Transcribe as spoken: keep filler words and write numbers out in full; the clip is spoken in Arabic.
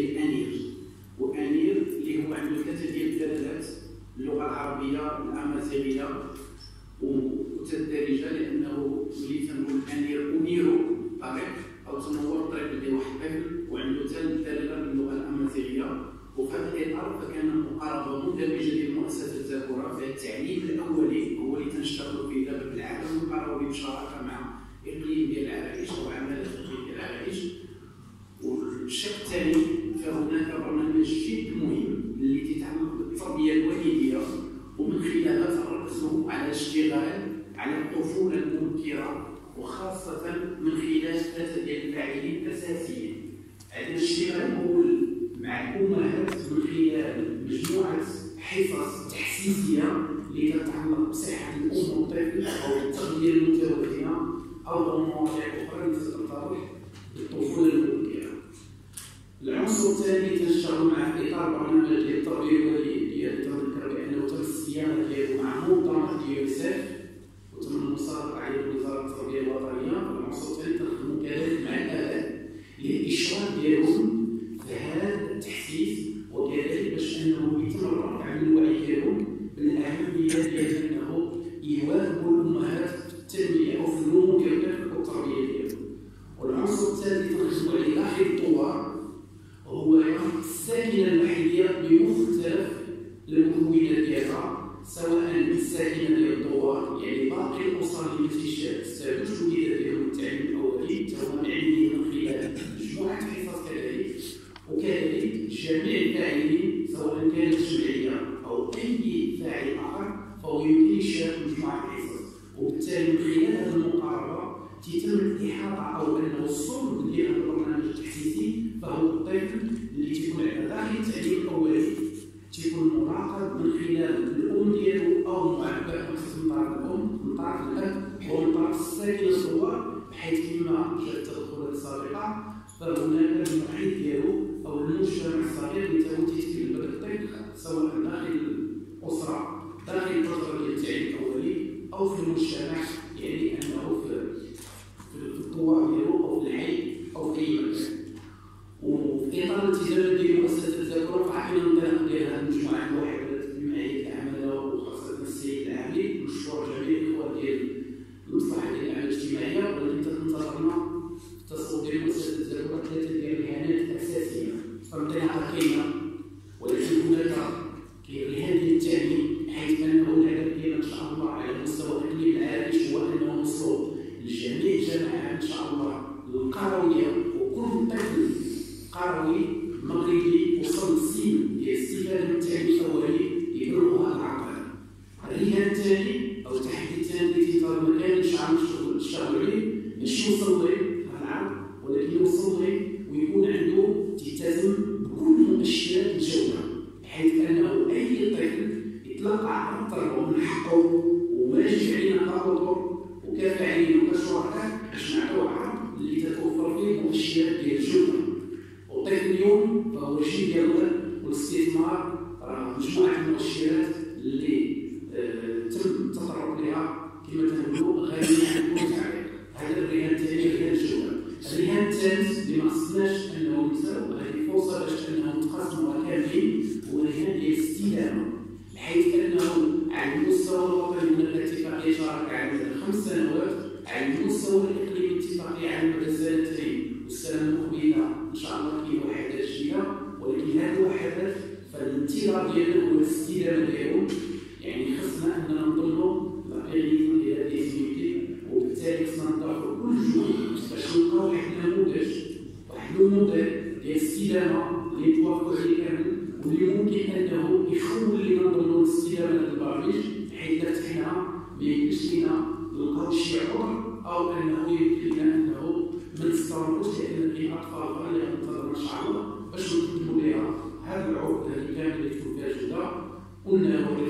ديال انير، وانير اللي هو عنده ثلاثه ديال الدلالات: اللغه العربيه، الامازيغيه وتدارجه، لانه ملي تنقول انير انيرو طريق او تنور الطريق ديال واحد الطفل وعنده حتى الدلاله باللغه الامازيغيه. وفي هذا الاطار فكان مقاربه مندمجه ديال مؤسسه الزاكوره في التعليم الاولي هو اللي تنشتغلوا فيه دابا في العالم، مقاربه بشراكه مع اقليم ديال العرائش او عماله اقليم ديال العرائش. والشق الثاني فهناك برنامج جد مهم اللي تيتعلق بالتربيه الوالديه، ومن خلالها تركزوا على الاشتغال على الطفوله المبكره، وخاصه من خلال ثلاثه ديال الفاعلين اساسيين. هذا الاشتغال الاول مع الامهات من خلال مجموعه حصص تحسيسيه اللي تتعلق بصحه الام والطفل او التغذيه المتوازنه او مواضيع اخرى اللي تتطرق للطفوله المبكره. العنصر الثاني تنشتغل مع في اطار برنامج ديال التربيه الوالديه، تذكر بانه تم الصياغه ديالو مع منظمه اليونيسيف وتم المصادقه عليه بوزاره التربيه الوطنيه. العنصر الثاني تنخدموا كذلك مع الاباء للاشراك ديالهم في هذا التحسيس، وكذلك باش انه يتم الرفع عن الوعي ديالهم بالاهميه ديال انه يواكبوا الامهات في التنميه او في النمو ديال الطفل والتربيه ديالهم. والعنصر الثالث تنخدموا عليه داخل الدوار هو الساكنه المحليه بمختلف المكونات ديالها، سواء الساكنه ديال الدوار يعني باقي الاسر اللي ما تيستافدوش الوليدات ديالهم التعليم الاولي حتى هما معنيين من خلال مجموعه حصص كذلك، وكذلك جميع الفاعلين سواء كانت جمعيه او اي فاعل اخر فهو يمكن يشارك مجموعه الحصص. وبالتالي من خلال هذه المقاربه تتم الاحاطه او انه الصلب ديال هذا البرنامج التحسيسي فهو الطفل اللي تيكون عنده داخل التعليم الاولي تيكون مراقب من خلال الام ديالو او معبأ من طرف الام من طرف الاب ومن طرف الساكن الدوار، بحيث كما جاءت التدخلات السابقه فهناك المحيط ديالو او المجتمع الصغير اللي هو تيتكلم بهذا الطفل سواء داخل الاسره داخل الفتره ديال التعليم الاولي او في المجتمع، يعني انه في في الدوار ديالو او في الحي او في اي مكان. وفي اطار الالتزامات ديال مؤسسه الزاكوره فعطينا الانطلاق ديال هذه المجموعه الوحدات بجمعيه العماله وخاصه السيد العاملي، ونشكر جميع الاخوه ديال المصلحه ديال الاعمال الاجتماعيه. ولكن تنتظرنا في التصويت ديال مؤسسه الزاكوره ثلاثه ديال الرهانات اساسيه، فالانطلاقه كاينه ولكن هناك رهان ديال التعليم، بحيث انه الهدف ديالنا ان شاء الله على مستوى اقليم العرائش هو انه نوصلوا لجميع الجامعات ان شاء الله القرويه، وكل طفل قروي مغربي وصل للسن ديال الاستفاده من التعليم الاولي يبلغها العقل. الرهان الثاني او التحدي الثاني اللي تيطلب ما كانش عم نشتغل عليه ماشي يوصل ليه هذا العقل، ولكن يوصل ليه ويكون عنده تلتزم بكل مؤشرات الجوده، بحيث انه اي طفل يتلقى عن طلبه من حقه وماشي علينا كأطر وكفاعلين وكشركاء باش نعطيو عرض اللي تتوفر فيه مؤشرات ديال الجوده. والطفل اليوم فهو شيء ديال والاستثمار راه مجموعه المؤشرات اللي آه تم التطرق لها كما تنقولوا غنيه عن كل تعريف. هذا الرهان الثاني رهان الجوده. الرهان الثالث اللي ما خصناش انه ننساو وهذه فرصه باش انه نتقاسموا كاملين هو الرهان ديال الاستدامه، بحيث انه على المستوى الوطني هناك اتفاقيه شراكه على مدى خمس سنوات، على المستوى الاقليمي اتفاقيه على مدى سنتين، والسنه المقبله ان شاء الله كاين وحدات جديده. ولكن هذه الوحدات فالانطلاق ديالها هو الاستدامه ديالهم، يعني خصنا اننا نضمنوا القيم ديال هذه السيدي، وبالتالي خصنا نضعفوا كل جهد باش نلقاو واحد النموذج واحد الموديل ديال الاستدامه اللي توافق عليه كامل، واللي ممكن انه يخول لنا ضمن الاستدامه هذا البرامج، بحيث حنا ما يمكنش لنا نلقاو شي عذر او انه يمكن لنا انه ما نستمروش، لان كاين اطفال اخرى اللي غنتظروا ان شاء الله باش نقدموا لها هذا العقد هذه كامله اللي تكون فيها جوده. قلنا